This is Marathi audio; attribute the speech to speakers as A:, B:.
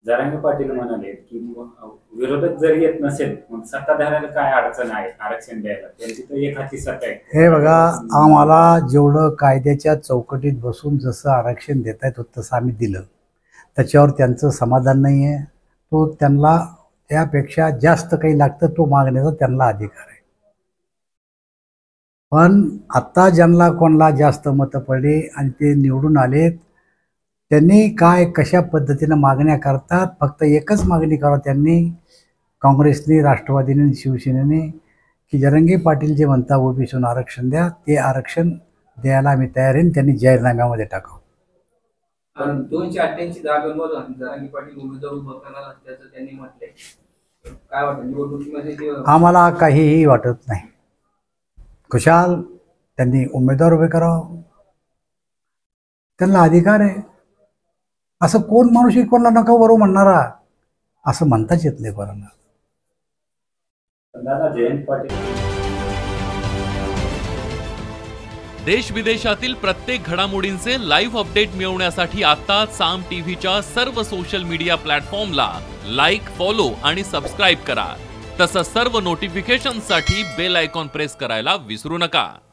A: जरांगे पाटील म्हणाले की विरोधक जरी येत नसेल मग सत्ताधाऱ्याला काय अडचण आहे आरक्षण द्यायला, त्यांची तर एक हाती सत्ता आहे.
B: हे बघा, आम्हाला जेवढं कायद्याच्या चौकटीत बसून जसं आरक्षण देता येत होतं तसं आम्ही दिलं. त्याच्यावर त्यांचं समाधान नाही आहे. तो त्यांना त्यापेक्षा जास्त काही लागतं तो मागण्याचा त्यांना अधिकार आहे. पण आत्ता ज्यांना कोणाला जास्त मतं पडली आणि ते निवडून आलेत, त्यांनी काय कशा पद्धतीनं मागण्या करतात, फक्त एकच मागणी करावं त्यांनी, काँग्रेसने, राष्ट्रवादीने, शिवसेनेने, की जरांगे पाटील जे म्हणता ओबीसीतून आरक्षण द्या, ते आरक्षण द्यायला आम्ही तयार आहे. त्यांनी जाहीरनाम्यामध्ये टाकावं.
C: 288 जागांवर जरांगे पाटील उमेदवार उभं करणार असल्याचं त्यांनी म्हटलंय. काय वाटतं निवडणुकीमध्ये?
B: आम्हाला काहीही वाटत नाही. खुशाल त्यांनी उमेदवार उभे करावं, त्यांना अधिकार आहे. असं कोण माणूस कोणाला नका बरोबर म्हणणारा असं म्हणताच येत नाही कोणाला.
A: दादा जयंत पाटील,
D: देश विदेशातील प्रत्येक घडामोडींचे लाईव्ह अपडेट मिळवण्यासाठी आता साम टीव्हीच्या सर्व सोशल मीडिया प्लॅटफॉर्मला लाईक, फॉलो आणि सबस्क्राईब करा. तसंच सर्व नोटिफिकेशनसाठी बेल आयकॉन प्रेस करायला विसरू नका.